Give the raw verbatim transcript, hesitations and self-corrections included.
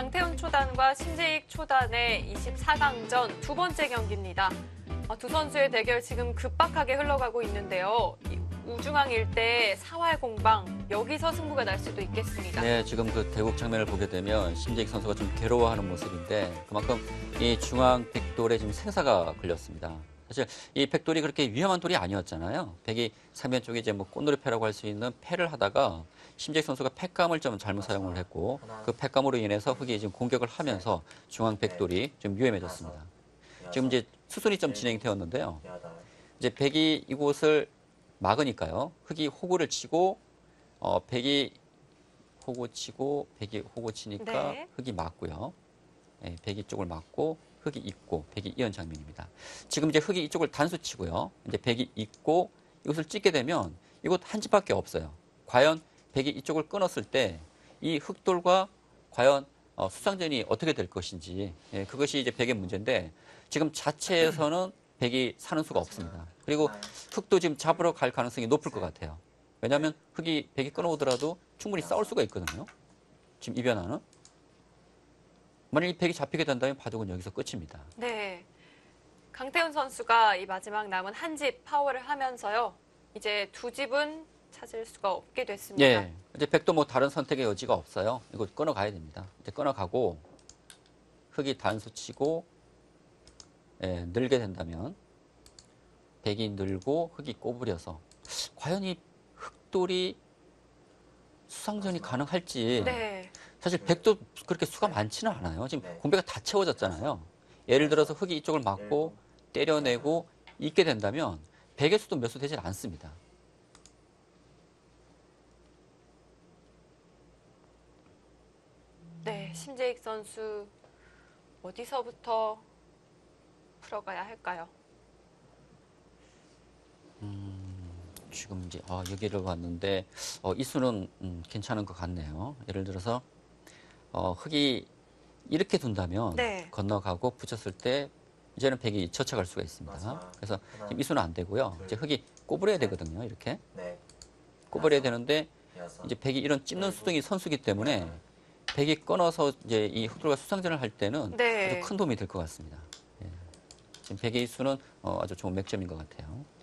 강태훈 초단과 신재익 초단의 이십사 강전 두 번째 경기입니다. 두 선수의 대결 지금 급박하게 흘러가고 있는데요. 우중앙 일대 사활 공방, 여기서 승부가 날 수도 있겠습니다. 네, 지금 그 대국 장면을 보게 되면 신재익 선수가 좀 괴로워하는 모습인데 그만큼 이 중앙 백돌에 지금 생사가 걸렸습니다. 사실 이 백돌이 그렇게 위험한 돌이 아니었잖아요. 백이 상면 쪽에 이제 뭐 꽃놀이패라고 할 수 있는 패를 하다가 신재익 선수가 패감을 좀 잘못 사용을 했고 그 패감으로 인해서 흑이 지금 공격을 하면서 중앙 백돌이 좀 위험해졌습니다. 지금 이제 수순이 좀 진행되었는데요. 이제 백이 이곳을 막으니까요. 흑이 호구를 치고 어, 백이 호구 치고 백이 호구 치니까 네. 흑이 맞고요. 네, 백이 쪽을 맞고 흑이 있고 백이 이은 장면입니다. 지금 이제 흑이 이쪽을 단수 치고요. 이제 백이 있고 이것을 찍게 되면 이곳 한 집밖에 없어요. 과연 백이 이쪽을 끊었을 때 이 흑돌과 과연 어, 수상전이 어떻게 될 것인지 예, 그것이 이제 백의 문제인데 지금 자체에서는 백이 사는 수가 없습니다. 그리고 흑도 지금 잡으러 갈 가능성이 높을 것 같아요. 왜냐하면 흑이 백이 끊어오더라도 충분히 싸울 수가 있거든요. 지금 이 변화는. 만약 이 백이 잡히게 된다면 바둑은 여기서 끝입니다. 네. 강태훈 선수가 이 마지막 남은 한 집 파워를 하면서요. 이제 두 집은 찾을 수가 없게 됐습니다. 예. 이제 백도 뭐 다른 선택의 여지가 없어요. 이거 끊어가야 됩니다. 이제 끊어가고 흑이 단수 치고 예, 늘게 된다면 백이 늘고 흑이 꼬부려서 과연 이 흑돌이 수상전이 가능할지 네. 사실 백도 그렇게 수가 많지는 않아요. 지금 공백가 다 채워졌잖아요. 예를 들어서 흑이 이쪽을 막고 때려내고 있게 된다면 백의 수도 몇 수 되질 않습니다. 네, 신재익 선수 어디서부터 풀어가야 할까요? 음, 지금 이제 아, 여기를 왔는데 어, 이 수는 음, 괜찮은 것 같네요. 예를 들어서 어, 흑이 이렇게 둔다면 네. 건너가고 붙였을 때 이제는 백이 젖혀갈 수가 있습니다. 맞아. 그래서 하나, 지금 이 수는 안 되고요. 둘, 이제 흑이 꼬부려야 되거든요. 이렇게 네, 꼬부려야 다섯, 되는데 여섯, 이제 백이 이런 찝는 일곱, 수등이 선수기 때문에 여덟. 백이 끊어서 이제 이 흑돌과 수상전을 할 때는 네. 아주 큰 도움이 될 것 같습니다. 예. 지금 백의 수는 어, 아주 좋은 맥점인 것 같아요.